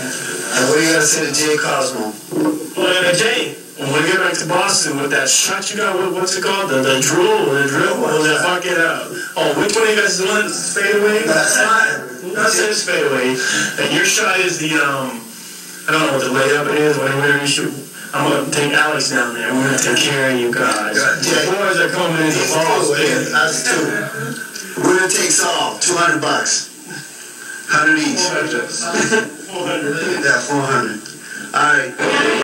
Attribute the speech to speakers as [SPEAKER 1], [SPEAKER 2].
[SPEAKER 1] And what do you got to say to Jay Cosmo?
[SPEAKER 2] Well, Jay, when we get back to Boston with that shot you got, what's it called? The drill? Which one of you guys is the one that's fade away?
[SPEAKER 1] That's mine.
[SPEAKER 2] That's his fade away. And your shot is the, I don't know what the layup is, whatever you shoot. I'm going to take Alex down there. We're going to take care of you guys. The boys are coming in the balls.
[SPEAKER 1] That's two. Winner takes all. $200. 100 each.
[SPEAKER 2] 400.
[SPEAKER 1] Yeah, 400. All right.